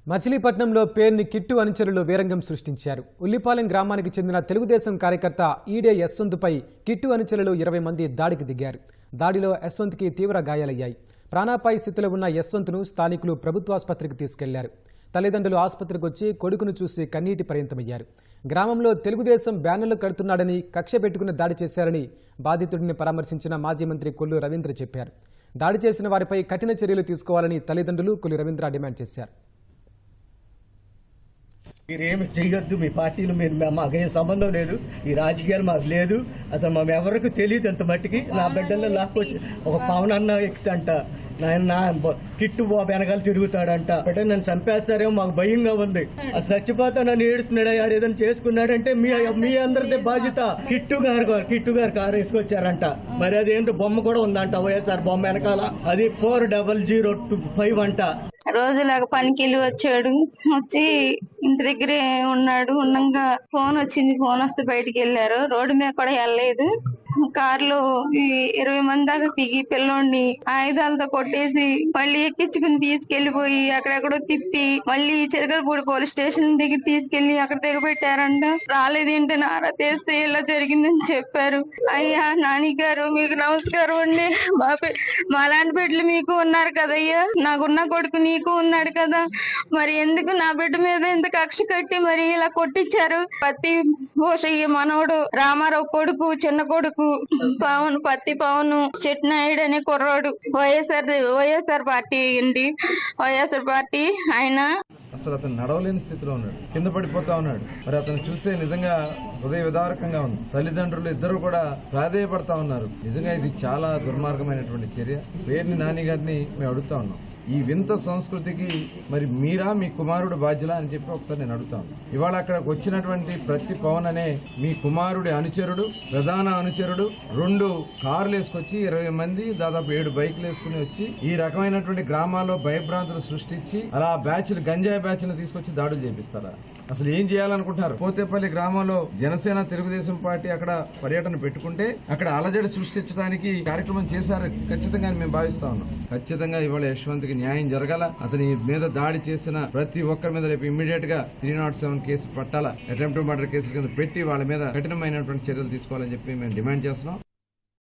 మచిలీపట్నంలో పేర్ని కిట్టు అనుచరులు వీరంగం సృష్టించారు. ఉల్లిపాలెం గ్రామానికి చెందిన తెలుగుదేశం కార్యకర్త ఈడే యశ్వంత్పై కిట్టు అనుచరులు 20 మంది దాడికి దిగారు. దాడిలో యశ్వంత్కి తీవ్ర గాయాలయ్యాయి. ప్రాణాపాయ స్థితిలో ఉన్న యశ్వంత్ను స్థానికులు ప్రభుత్వాసుపత్రికి తీసుకెళ్లారు. తల్లిదండ్రులు ఆసుపత్రికి వచ్చి కొడుకును చూసి కన్నీటి పర్యంతమయ్యారు. గ్రామంలో తెలుగుదేశం బ్యానర్లు కడుతున్నాడని కక్ష పెట్టుకుని దాడి చేశారని బాధితుడిని పరామర్శించిన మాజీ మంత్రి కొల్లు రవీంద్ర చెప్పారు. దాడి చేసిన వారిపై కఠిన చర్యలు తీసుకోవాలని తల్లిదండ్రులు కొల్లు రవీంద్ర డిమాండ్ చేశారు. మీరేమి చేయొద్దు, మీ పార్టీలు మాకేం సంబంధం లేదు, ఈ రాజకీయాలు మాకు లేదు, అసలు మేము ఎవరికి తెలియదు. అంత మట్టికి నా బిడ్డల్లో లాక్కొచ్చి ఒక పవన్ అన్న ఎక్కుతంట, నా కిట్టు బాబు వెనకాల తిరుగుతాడంట. బిడ్డ నన్ను చంపేస్తారేమో మాకు భయంగా ఉంది. అసలు చచ్చిపోతా నన్ను ఏడుస్తున్నాడు, ఏదైనా చేసుకున్నాడంటే మీ అందరిదే బాధ్యత. కిట్టు గారు కారు వేసుకొచ్చారంట. మరి అదేంటో బొమ్మ కూడా ఉందంట, వైఎస్ఆర్ బొమ్మ వెనకాల. అది 4005 అంట. రోజులాగా పనికి వచ్చాడు, వచ్చి ఇంటి దగ్గరే ఉన్నాడు. ఉన్నాక ఫోన్ వచ్చింది, ఫోన్ వస్తే బయటికి వెళ్ళారు. రోడ్డు మీద కూడా వెళ్ళలేదు. కారులో 20 మంది దాకా దిగి పిల్లోడిని ఆయుధాలతో కొట్టేసి మళ్ళీ ఎక్కించుకుని తీసుకెళ్లిపోయి అక్కడెక్కడో తిప్పి మళ్ళీ చిరకలపూడి పోలీస్ స్టేషన్ దగ్గర తీసుకెళ్లి అక్కడ దిగబెట్టారంట. రాలేదేంటి నారా తీస్తే ఇలా జరిగిందని చెప్పారు. అయ్యా నాని గారు మీకు నమస్కారం అండి. మాలాంటి బిడ్డలు మీకు ఉన్నారు కదయ్యా, నాకున్న కొడుకు నీకు ఉన్నాడు కదా, మరి ఎందుకు నా బిడ్డ మీద ఎంత కక్ష కట్టి మరి ఇలా కొట్టించారు? పత్తి భూషయ్య మనవడు రామారావు కొడుకు, చిన్న కొడుకు పవన్, పత్తి పవన్ చెట్నాయుడు అనే కుర్రాడు వైఎస్ఆర్ పార్టీ అండి. వైఎస్ఆర్ పార్టీ ఆయన అసలు అతను నడవలేని స్థితిలో ఉన్నాడు, కింద పడిపోతా ఉన్నాడు. మరి అతను చూస్తే నిజంగా హృదయ విదారకంగా ఉంది. తల్లిదండ్రులు ఇద్దరు కూడా ప్రాధేయపడతా ఉన్నారు. నిజంగా ఇది చాలా దుర్మార్గమైనటువంటి చర్య. పేర్ని నాని గారిని మేము అడుగుతా ఉన్నాం, ఈ వింత సంస్కృతికి మరి మీరా మీ కుమారుడు బాధ్యులా అని చెప్పి ఒకసారి నేను అడుగుతాను. ఇవాళ అక్కడికి వచ్చినటువంటి ప్రతి పవన్ అనే మీ కుమారుడి అనుచరుడు, ప్రధాన అనుచరుడు 2 కార్లు వేసుకొచ్చి 20 మంది దాదాపు 7 బైకులు వేసుకుని వచ్చి ఈ రకమైనటువంటి గ్రామాల్లో భయభ్రాంతులు సృష్టించి అలా బ్యాచ్లు, గంజాయి బ్యాచ్లు తీసుకొచ్చి దాడులు చేపిస్తారా? అసలు ఏం చేయాలనుకుంటున్నారు? పోతేపల్లి గ్రామంలో జనసేన తెలుగుదేశం పార్టీ అక్కడ పర్యటన పెట్టుకుంటే అక్కడ అలజడి సృష్టించడానికి కార్యక్రమం చేశారు ఖచ్చితంగా మేము భావిస్తా ఉన్నాం. ఖచ్చితంగా ఇవాళ యశ్వంత్కి న్యాయం జరగాల. అతని మీద దాడి చేసిన ప్రతి ఒక్కరి మీద రేపు ఇమ్మీడియట్ గా 307 కేసు పట్టాల, అటెంప్ట్ మర్డర్ కేసుల కింద పెట్టి వాళ్ళ మీద కఠినమైనటువంటి చర్యలు తీసుకోవాలని చెప్పి మేము డిమాండ్ చేస్తున్నాం.